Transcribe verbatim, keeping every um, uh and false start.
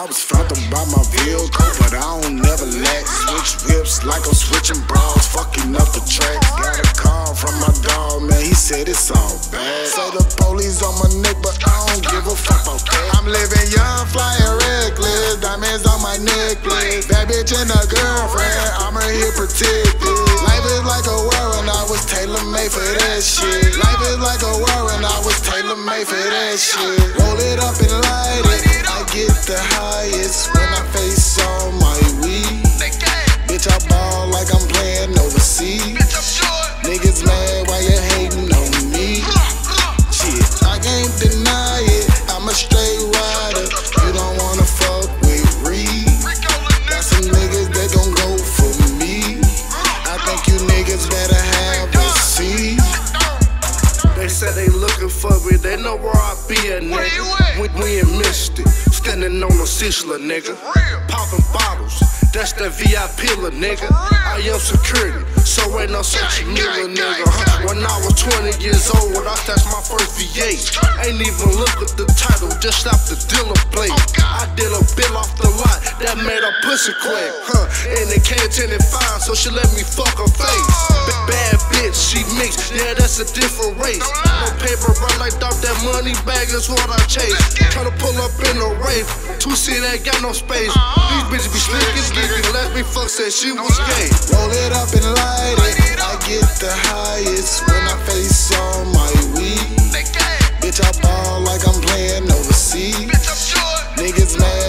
I was found to buy my vehicle, but I don't never lack. Switch whips like I'm switching bras, fucking up the tracks. Got a call from my dog, man, he said it's all bad. Say the police on my neck, but I don't give a fuck about that. I'm living young, flying reckless, diamonds on my necklace. Bad bitch and a girlfriend, I'm right here protected. Life is like a war and I was tailor-made for that shit. Life is like a war and I was tailor-made for that shit. Roll it up and light it, I get the highest when I face all my weed. Bitch, I ball like I'm playing overseas. Niggas mad while you hating on me. Shit, I can't deny it, I'm a straight rider. You don't wanna fuck with Reed. Got some niggas that gon' go for me. I think you niggas better have a seat. They said they looking for me, they know where I be at, nigga. We, we in Mystic, standing on the Sisla, nigga. Popping bottles, that's that V I P, la, nigga. I am security, so ain't no such nigga, nigga. When I was twenty years old, I stashed my first V eight. Ain't even look at the title, just off the dealer plate. I did a bill off the lot, that made her pussy quake, huh? And it came ten and five, so she let me fuck her face. Bad bitch, she mixed, yeah, that's a different race. No paper, run like dog, that money bag is what I chase. Tryna pull up in a rave, two seat ain't got no space. These bitches be slick and sleeping, last me fuck said she was gay. Roll it up and light it, I get the highest when I face all my weed. Bitch, I ball like I'm playing overseas. Niggas mad